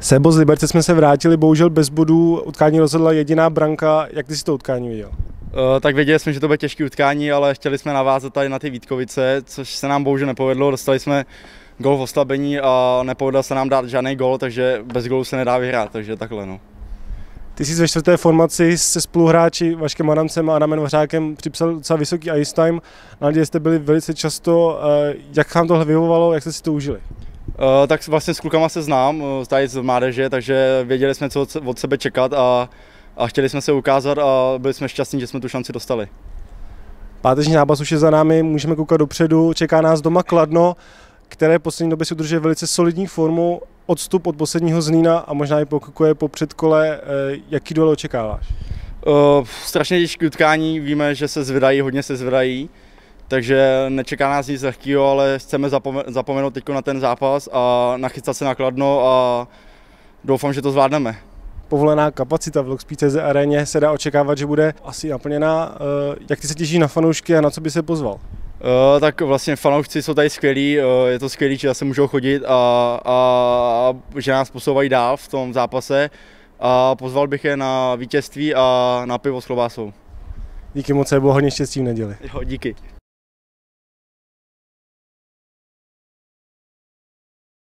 Sebo, z Liberce jsme se vrátili, bohužel bez bodů, utkání rozhodla jediná branka. Jak ty jsi to utkání viděl? Tak věděli jsme, že to bude těžké utkání, ale chtěli jsme navázat tady na ty Vítkovice, což se nám bohužel nepovedlo. Dostali jsme gól v oslabení a nepovedlo se nám dát žádný gól, takže bez gólu se nedá vyhrát, takže takhle no. Ty jsi ve čtvrté formaci se spoluhráči Vaškem Adamcem a Adamem Dvořákem připsal docela vysoký ice time. Na Lidě jste byli velice často. Jak vám tohle vyhovovalo, jak jste si to užili? Tak vlastně s klukama se znám, tady z mládeže, takže věděli jsme, co od sebe čekat a chtěli jsme se ukázat a byli jsme šťastní, že jsme tu šanci dostali. Páteční zápas už je za námi, můžeme koukat dopředu, čeká nás doma Kladno, které v poslední době si udržuje velice solidní formu, odstup od posledního Zlína a možná i pokukuje po předkole. Jaký duel očekáváš? Strašně těžké utkání, víme, že se zvedají, hodně se zvedají, takže nečeká nás nic lehkého, ale chceme zapomenout teď na ten zápas a nachystat se na Kladno a doufám, že to zvládneme. Povolená kapacita v Lockspí.cz aréně se dá očekávat, že bude asi naplněná. Jak ty se těšíš na fanoušky a na co by se pozval? Tak vlastně fanoušci jsou tady skvělí, je to skvělý, že zase můžou chodit a že nás posouvají dál v tom zápase a pozval bych je na vítězství a na pivo s klobásou. Díky moc, bylo hodně štěstí v neděli. Jo, díky.